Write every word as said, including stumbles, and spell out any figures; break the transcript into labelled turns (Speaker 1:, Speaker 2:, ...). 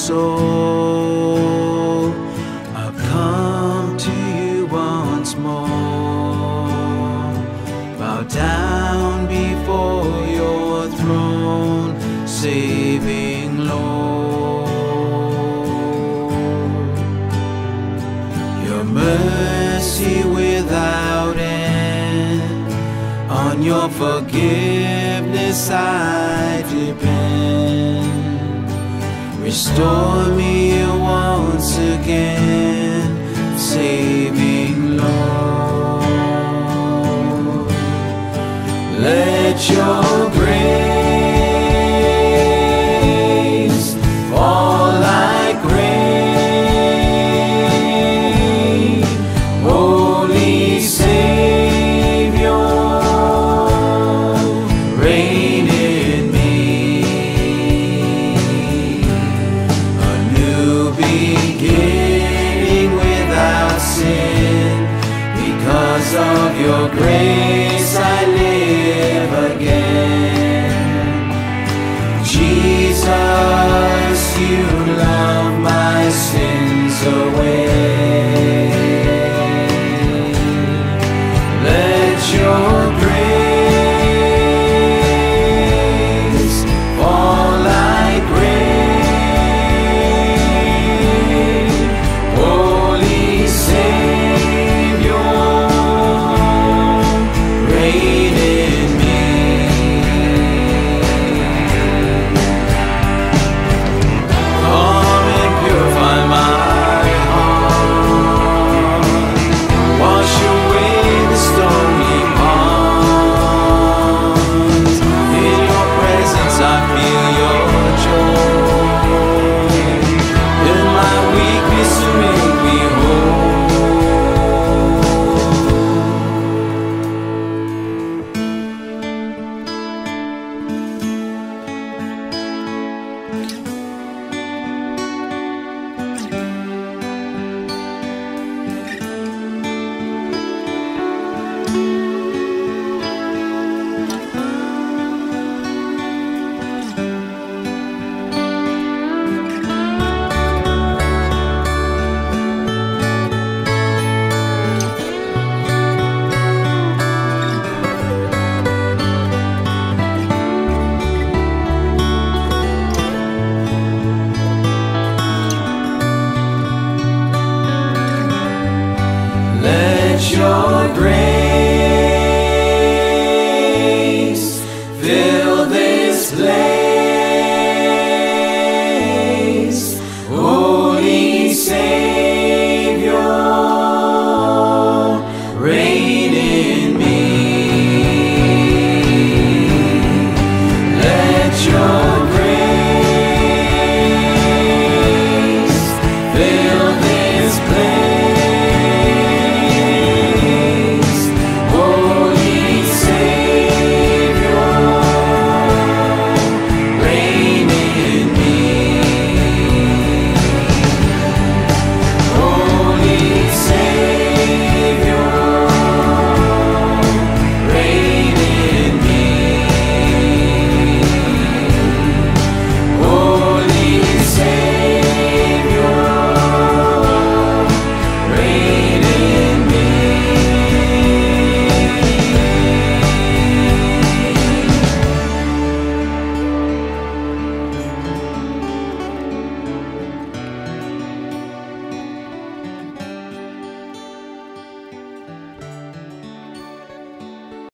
Speaker 1: soul, I've come to you once more. Bow down before your throne, saving Lord. Your mercy without end, on your forgiveness I depend. Restore me once again, saving Lord. Let your grace fall like rain, Holy Savior, reign in me. A new beginning without sin, because of your grace I live again. Jesus, you love my sins away. Let your grace fall like rain, Holy Savior, reign in me. Come and purify my heart, wash away the stony ponds. In your presence I feel your joy, in my weakness you make me whole. Let your grace